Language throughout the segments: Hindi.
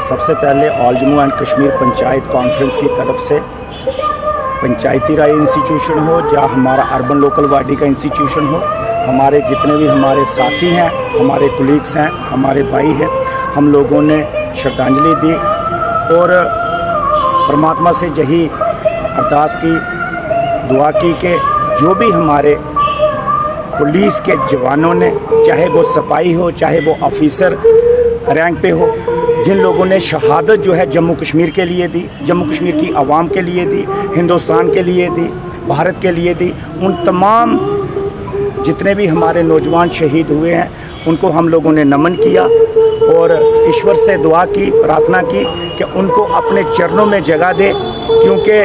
सबसे पहले all Jammu and Kashmir panchayat conference की तरफ से पंचायती राय इंस्टीट्यूशन हो या हमारा अर्बन लोकल बॉडी का इंस्टीट्यूशन हो, हमारे जितने भी हमारे साथी हैं, हमारे कोलीग्स हैं, हमारे भाई हैं, हम लोगों ने श्रद्धांजलि दी और परमात्मा से यही अरदास की, दुआ की कि जो भी हमारे पुलिस के जवानों ने, चाहे वो सिपाही हो, चाहे वो ऑफिसर रैंक पे हो, जिन लोगों ने शहादत जो है जम्मू कश्मीर के लिए दी, जम्मू कश्मीर की आवाम के लिए दी, हिंदुस्तान के लिए दी, भारत के लिए दी, उन तमाम जितने भी हमारे नौजवान शहीद हुए हैं उनको हम लोगों ने नमन किया और ईश्वर से दुआ की, प्रार्थना की कि उनको अपने चरणों में जगह दे, क्योंकि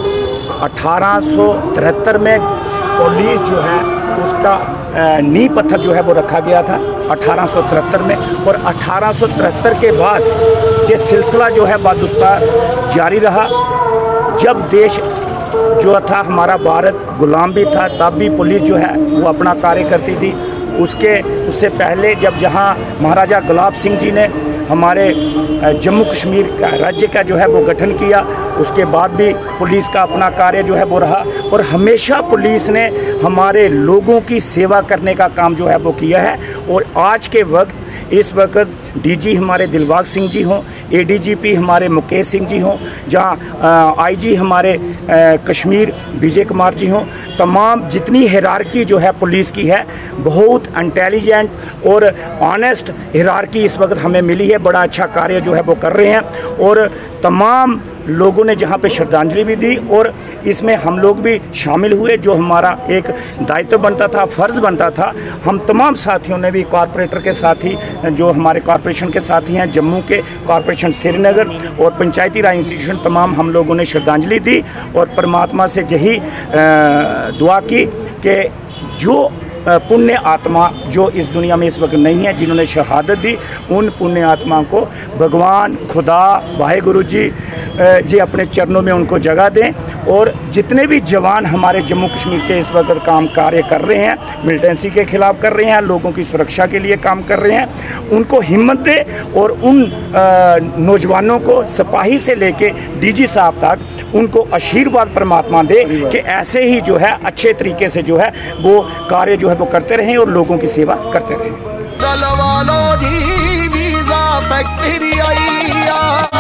1873 में पुलिस जो है उसका नींव पत्थर जो है वो रखा गया था 1873 में, और 1873 के बाद ये सिलसिला जो है बादुस्तार जारी रहा। जब देश जो था हमारा भारत गुलाम भी था, तब भी पुलिस जो है वो अपना कार्य करती थी। उससे पहले जब जहाँ महाराजा गुलाब सिंह जी ने हमारे जम्मू कश्मीर का राज्य का जो है वो गठन किया, उसके बाद भी पुलिस का अपना कार्य जो है वो रहा और हमेशा पुलिस ने हमारे लोगों की सेवा करने का काम जो है वो किया है। और आज के वक्त इस वक्त डीजी हमारे दिलबाग सिंह जी हों, एडीजीपी हमारे मुकेश सिंह जी हों, जहाँ आईजी हमारे कश्मीर विजय कुमार जी हों, तमाम जितनी हिरार्की जो है पुलिस की है, बहुत इंटेलिजेंट और ऑनेस्ट हिरार्की इस वक्त हमें मिली है। बड़ा अच्छा कार्य जो है वो कर रहे हैं और तमाम लोगों ने जहाँ पे श्रद्धांजलि भी दी और इसमें हम लोग भी शामिल हुए, जो हमारा एक दायित्व बनता था, फ़र्ज़ बनता था। हम तमाम साथियों ने भी, कॉरपोरेटर के साथी जो हमारे कॉरपोरेशन के साथी हैं, जम्मू के कॉरपोरेशन श्रीनगर और पंचायती राज इंस्टीट्यूशन, तमाम हम लोगों ने श्रद्धांजलि दी और परमात्मा से यही दुआ की कि जो पुण्य आत्मा जो इस दुनिया में इस वक्त नहीं है, जिन्होंने शहादत दी, उन पुण्य आत्मा को भगवान खुदा वाहेगुरु जी अपने चरणों में उनको जगह दें। और जितने भी जवान हमारे जम्मू कश्मीर के इस वक्त काम कार्य कर रहे हैं, मिलिटेंसी के ख़िलाफ़ कर रहे हैं, लोगों की सुरक्षा के लिए काम कर रहे हैं, उनको हिम्मत दे और उन नौजवानों को सिपाही से लेके डीजी साहब तक उनको आशीर्वाद परमात्मा दे कि ऐसे ही जो है अच्छे तरीके से जो है वो कार्य जो है वो करते रहें और लोगों की सेवा करते रहें।